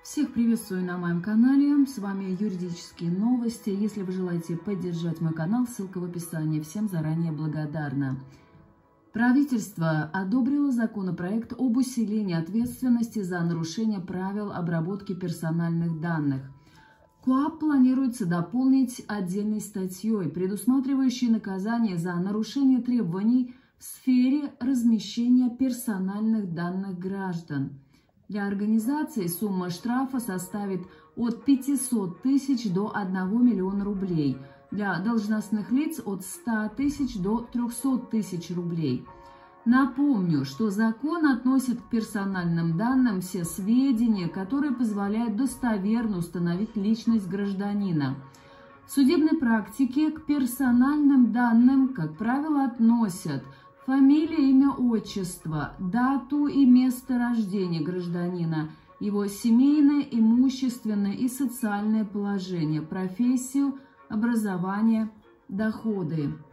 Всех приветствую на моем канале, с вами юридические новости. Если вы желаете поддержать мой канал, ссылка в описании. Всем заранее благодарна. Правительство одобрило законопроект об усилении ответственности за нарушение правил обработки персональных данных. КоАП планируется дополнить отдельной статьей, предусматривающей наказание за нарушение требований в сфере размещения персональных данных граждан. Для организации сумма штрафа составит от 500 тысяч до 1 миллиона рублей, для должностных лиц от 100 тысяч до 300 тысяч рублей. Напомню, что закон относит к персональным данным все сведения, которые позволяют достоверно установить личность гражданина. В судебной практике к персональным данным, как правило, относят фамилия, имя, отчество, дату и место рождения гражданина, его семейное, имущественное и социальное положение, профессию, образование, доходы.